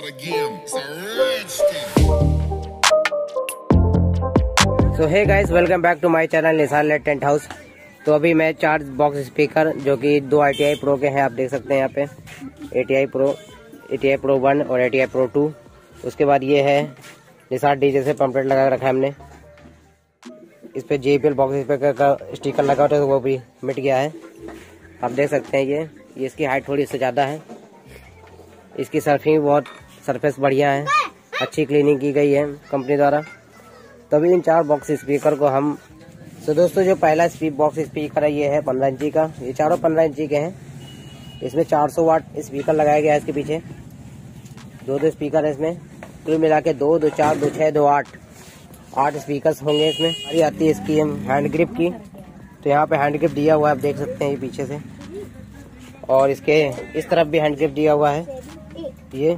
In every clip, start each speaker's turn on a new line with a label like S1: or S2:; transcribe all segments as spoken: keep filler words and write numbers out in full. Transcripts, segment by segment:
S1: So hey guys, welcome back to my channel Nishan light tent house. तो अभी मैं चार बॉक्स स्पीकर जो कि दो आई टी आई प्रो के हैं, आप देख सकते हैं यहाँ पे A T I pro A T I pro one और A T I pro two. उसके बाद ये है निशान डीजे से पंपलेट लगा रखा है हमने। इस पे J B L box speaker का स्टिकर लगा होता है, तो वो भी मिट गया है। आप देख सकते हैं ये ये इसकी हाइट थोड़ी इससे ज़्यादा है। इसकी सर्फिंग बहुत सरफेस बढ़िया है, अच्छी क्लीनिंग की गई है कंपनी द्वारा। तभी इन चार बॉक्स स्पीकर को हम तो दोस्तों जो पहला स्पीक बॉक्स स्पीकर है ये है पंद्रह इंची का। ये चारों पंद्रह इंची के हैं। इसमें चार सौ वाट स्पीकर लगाया गया है इसके पीछे। दो दो स्पीकर है इसमें, कुल मिला के दो दो चार दो छः दो आठ आठ स्पीकर्स होंगे इसमें। अभी आती है इसकी हैंड ग्रिप की। तो यहाँ पे हैंड ग्रिप दिया हुआ है, आप देख सकते हैं ये पीछे से। और इसके इस तरफ भी हैंड ग्रिप दिया हुआ है ये।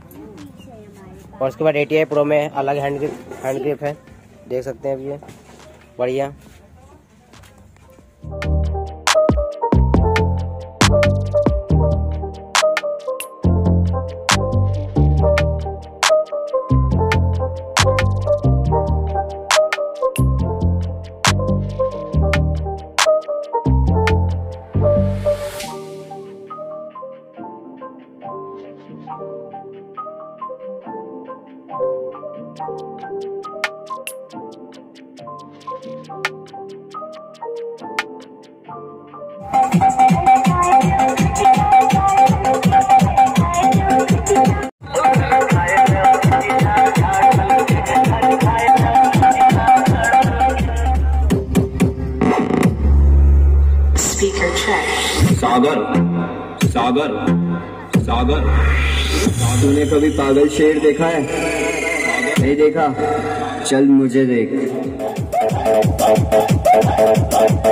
S1: और उसके बाद ए टी आई प्रो में अलग हैंड ग्रिप हैंड ग्रिप है, देख सकते हैं अभी ये बढ़िया।
S2: सागर सागर सागर तूने कभी पागल शेर देखा है? नहीं देखा? चल मुझे देख।